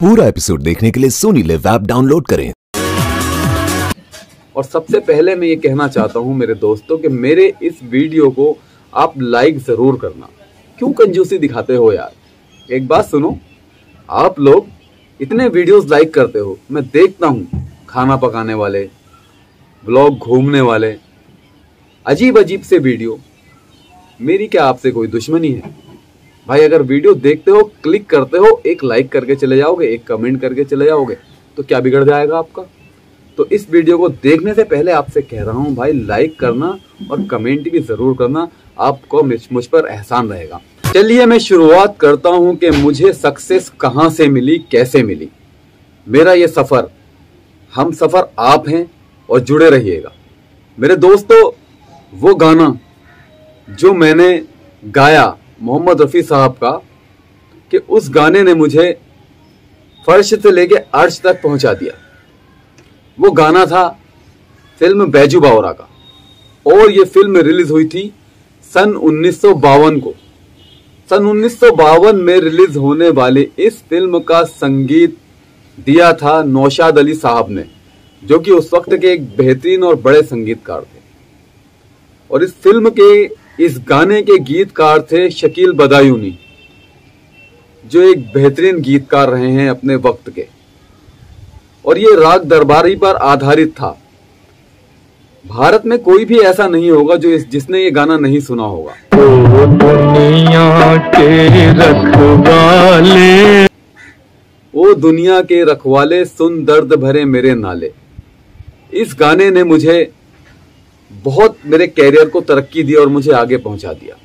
पूरा एपिसोड देखने के लिए सोनी लिव ऐप डाउनलोड करें। और सबसे पहले मैं ये कहना चाहता हूँ मेरे दोस्तों कि मेरे इस वीडियो को आप लाइक जरूर करना। क्यों कंजूसी दिखाते हो यार? एक बात सुनो, आप लोग इतने वीडियोस लाइक करते हो, मैं देखता हूँ खाना पकाने वाले, ब्लॉग घूमने वाले, अजीब अजीब से वीडियो। मेरी क्या आपसे कोई दुश्मनी है भाई? अगर वीडियो देखते हो, क्लिक करते हो, एक लाइक करके चले जाओगे, एक कमेंट करके चले जाओगे, तो क्या बिगड़ जाएगा आपका? तो इस वीडियो को देखने से पहले आपसे कह रहा हूं भाई, लाइक करना और कमेंट भी जरूर करना, आपको मुझ पर एहसान रहेगा। चलिए मैं शुरुआत करता हूं कि मुझे सक्सेस कहां से मिली, कैसे मिली। मेरा ये सफर, हम सफर आप हैं और जुड़े रहिएगा मेरे दोस्तों। वो गाना जो मैंने गाया मोहम्मद रफ़ी साहब का, कि उस गाने ने मुझे फर्श से लेके अर्श तक पहुंचा दिया। वो गाना था फिल्म बैजू बावरा का, और ये फिल्म रिलीज हुई थी सन 1952 को। सन 1952 में रिलीज होने वाली इस फिल्म का संगीत दिया था नौशाद अली साहब ने, जो कि उस वक्त के एक बेहतरीन और बड़े संगीतकार थे। और इस फिल्म के, इस गाने के गीतकार थे शकील बदायूनी, जो एक बेहतरीन गीतकार रहे हैं अपने वक्त के। और ये राग दरबारी पर आधारित था। भारत में कोई भी ऐसा नहीं होगा जिसने ये गाना नहीं सुना होगा। ओ दुनिया के रखवाले, सुन दर्द भरे मेरे नाले। इस गाने ने मुझे बहुत, मेरे कैरियर को तरक्की दी और मुझे आगे पहुंचा दिया।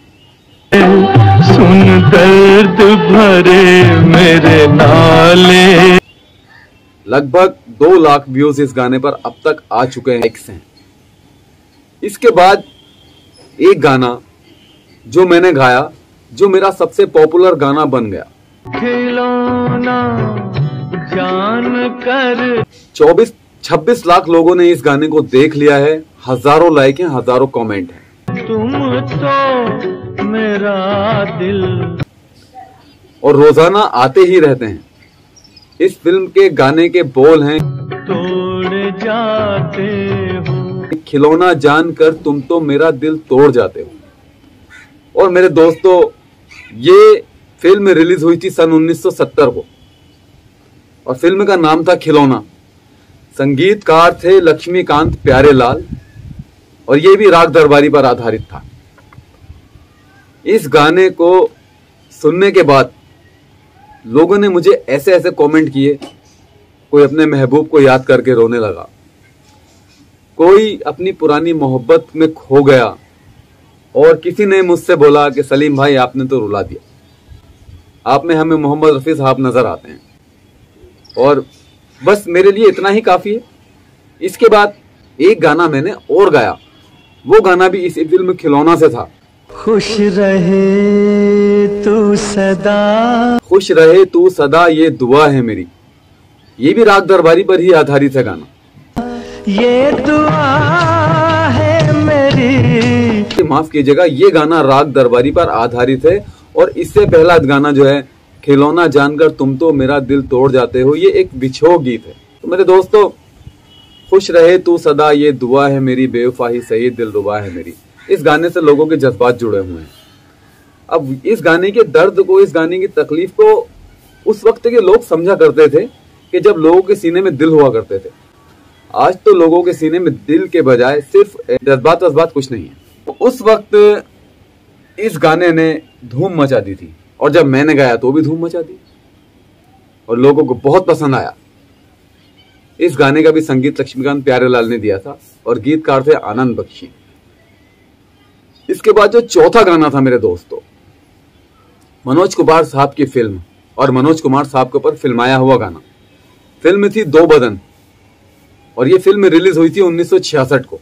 सुन दर्द भरे मेरे नाले। लगभग 2 लाख व्यूज इस गाने पर अब तक आ चुके हैं। इसके बाद एक गाना जो मैंने गाया, जो मेरा सबसे पॉपुलर गाना बन गया, खिलौना जान कर। 26 लाख लोगों ने इस गाने को देख लिया है, हजारों लाइक हैं, हजारों कमेंट हैं। तुम तो मेरा दिल। और रोजाना आते ही रहते हैं। इस फिल्म के गाने के बोल हैं, तोड़ जाते हो, खिलौना जानकर तुम तो मेरा दिल तोड़ जाते हो। और मेरे दोस्तों, ये फिल्म रिलीज हुई थी सन 1970 को, और फिल्म का नाम था खिलौना। संगीतकार थे लक्ष्मीकांत प्यारेलाल, और ये भी राग दरबारी पर आधारित था। इस गाने को सुनने के बाद लोगों ने मुझे ऐसे ऐसे कमेंट किए। कोई अपने महबूब को याद करके रोने लगा, कोई अपनी पुरानी मोहब्बत में खो गया, और किसी ने मुझसे बोला कि सलीम भाई आपने तो रुला दिया, आप में हमें मोहम्मद रफ़ी साहब नजर आते हैं। और बस मेरे लिए इतना ही काफी है। इसके बाद एक गाना मैंने और गाया, वो गाना भी इस फिल्म खिलौना से था। खुश रहे तू सदा, खुश रहे तू सदा ये दुआ है मेरी। ये भी राग दरबारी पर ही आधारित है गाना। ये दुआ है मेरी। माफ कीजिएगा, ये गाना राग दरबारी पर आधारित है। और इससे पहला गाना जो है, खिलौना जानकर तुम तो मेरा दिल तोड़ जाते हो, ये एक बिछोह गीत है। तो मेरे दोस्तों, खुश रहे तू सदा ये दुआ है मेरी, बेवफा ही सही दिल रुबा है मेरी। इस गाने से लोगों के जज्बात जुड़े हुए हैं। अब इस गाने के दर्द को, इस गाने की तकलीफ को उस वक्त के लोग समझा करते थे कि जब लोगों के सीने में दिल हुआ करते थे। आज तो लोगों के सीने में दिल के बजाय सिर्फ जज्बात कुछ नहीं है। उस वक्त इस गाने ने धूम मचा दी थी, और जब मैंने गाया तो भी धूम मचा दी, और लोगों को बहुत पसंद आया। इस गाने का भी संगीत लक्ष्मीकांत प्यारेलाल ने दिया था, और गीतकार थे आनंद बख्शी। इसके बाद जो चौथा गाना था मेरे दोस्तों, मनोज कुमार साहब की फिल्म, और मनोज कुमार साहब के ऊपर फिल्माया हुआ गाना। फिल्म थी दो बदन, और ये फिल्म रिलीज हुई थी 1966 को।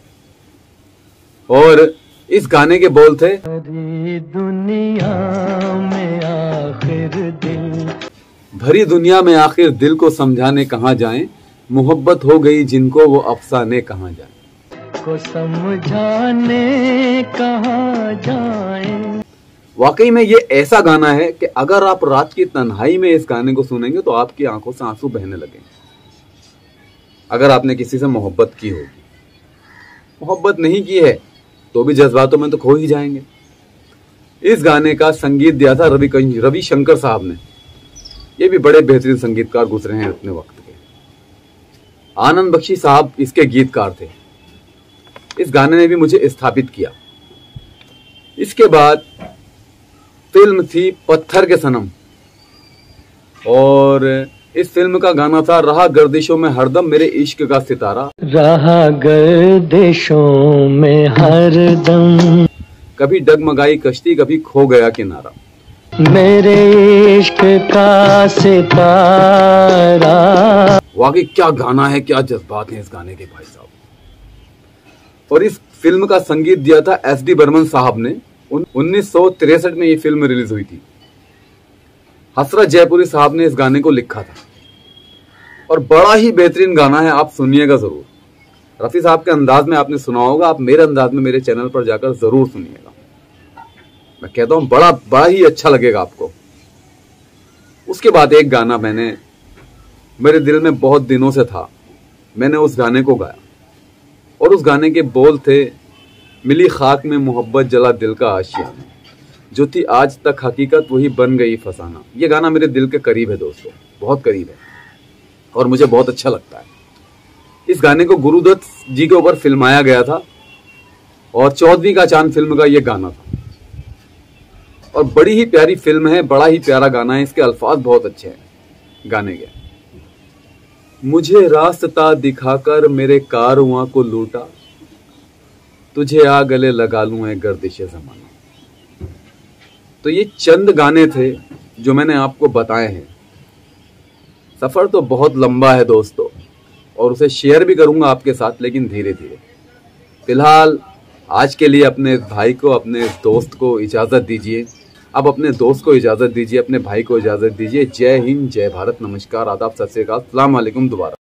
और इस गाने के बोल थे, भरी दुनिया में आखिर दिल, भरी दुनिया में आखिर दिल को समझाने कहाँ जाएं, मोहब्बत हो गई जिनको वो अफसाने कहाँ जाएं, को समझाने कहाँ जाएं। वाकई में ये ऐसा गाना है कि अगर आप रात की तन्हाई में इस गाने को सुनेंगे तो आपकी आंखों से आंसू बहने लगेंगे। अगर आपने किसी से मोहब्बत की होगी, मोहब्बत नहीं की है तो भी जज्बातों में तो खो ही जाएंगे। इस गाने का संगीत दिया था रवि शंकर साहब ने। ये भी बड़े बेहतरीन संगीतकार गुजरे हैं अपने वक्त के। आनंद बख्शी साहब इसके गीतकार थे। इस गाने ने भी मुझे स्थापित किया। इसके बाद फिल्म थी पत्थर के सनम, और इस फिल्म का गाना था रहा गर्दिशों में हरदम मेरे इश्क का सितारा। रहा गर्दिशों में हरदम, कभी डगमगाई कश्ती कभी खो गया किनारा। मेरे इश्क का सितारा। वाकई क्या गाना है, क्या जज्बात हैं इस गाने के भाई साहब। और इस फिल्म का संगीत दिया था SD बर्मन साहब ने। 1963 में ये फिल्म रिलीज हुई थी। हसरत जयपुरी साहब ने इस गाने को लिखा था और बड़ा ही बेहतरीन गाना है, आप सुनिएगा जरूर। रफी साहब के अंदाज में आपने सुना होगा, आप मेरे अंदाज में मेरे चैनल पर जाकर जरूर सुनिएगा। मैं कहता हूं बड़ा ही अच्छा लगेगा आपको। उसके बाद एक गाना मेरे दिल में बहुत दिनों से था, मैंने उस गाने को गाया और उस गाने के बोल थे, मिली खाक में मोहब्बत जला दिल का आशियाना, जो थी आज तक हकीकत वही बन गई फसाना। ये गाना मेरे दिल के करीब है दोस्तों, बहुत करीब है और मुझे बहुत अच्छा लगता है। इस गाने को गुरुदत्त जी के ऊपर फिल्माया गया था और 14वीं का चांद फिल्म का ये गाना था और बड़ी ही प्यारी फिल्म है, बड़ा ही प्यारा गाना है। इसके अल्फाज बहुत अच्छे हैं गाने के। मुझे रास्ता दिखाकर मेरे कारवां को लूटा, तुझे आ गले लगा लूं है गर्दिशे ज़माना। तो ये चंद गाने थे जो मैंने आपको बताए हैं। सफर तो बहुत लंबा है दोस्तों और उसे शेयर भी करूंगा आपके साथ, लेकिन धीरे धीरे। फिलहाल आज के लिए अपने भाई को, अपने दोस्त को इजाजत दीजिए। अब अपने दोस्त को इजाजत दीजिए, अपने भाई को इजाजत दीजिए। जय हिंद, जय भारत, नमस्कार, आदाब, सत श्री अकाल, अस्सलाम वालेकुम दोबारा।